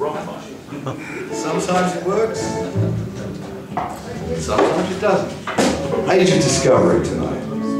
Sometimes it works, sometimes it doesn't. Age of discovery tonight.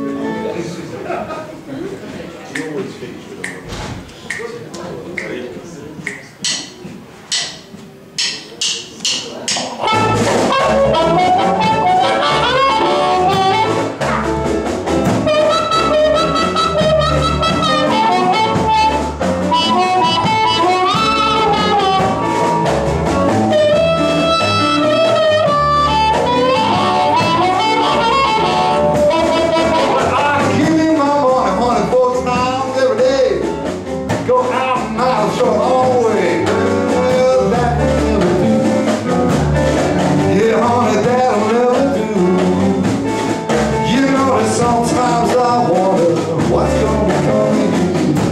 Sometimes I wonder what's gonna come in you.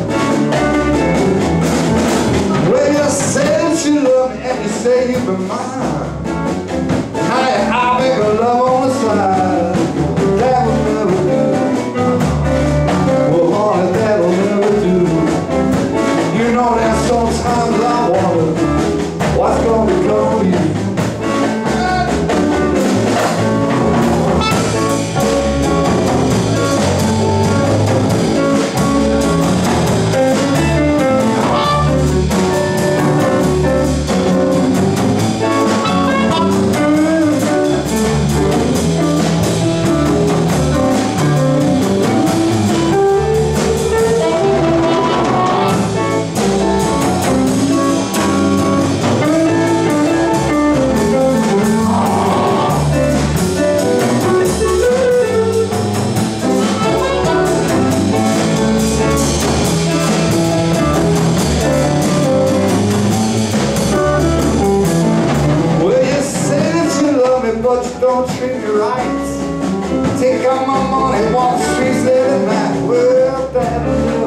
Well, you say that you love me and you say you've been mine. Now I make a love on the side. That will never do. Well, honey, that will never do. You know that sometimes I wonder what's gonna come in you. But you don't treat me right. Take out my money, walk the streets every night. Well, that